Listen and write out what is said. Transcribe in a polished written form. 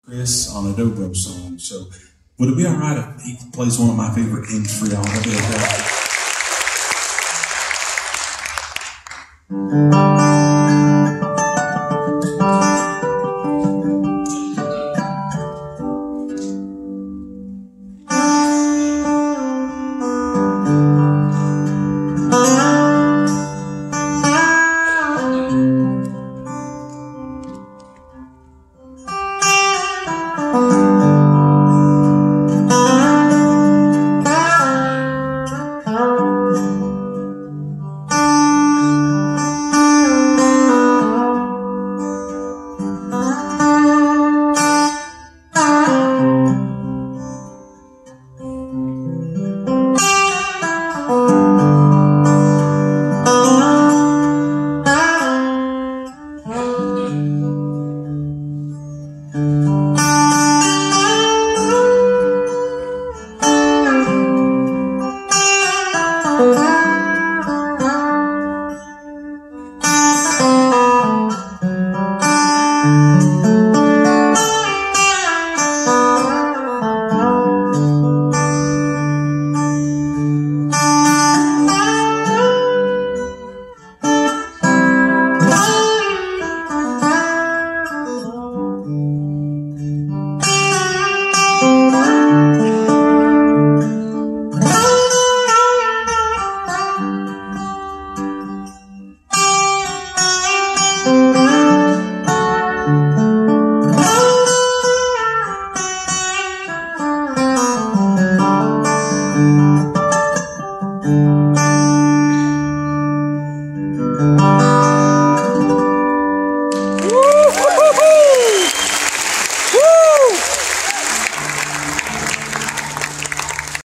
Chris on a dobro song. So would it be all right if he plays one of my favorite hymns for y'all? That'd be okay.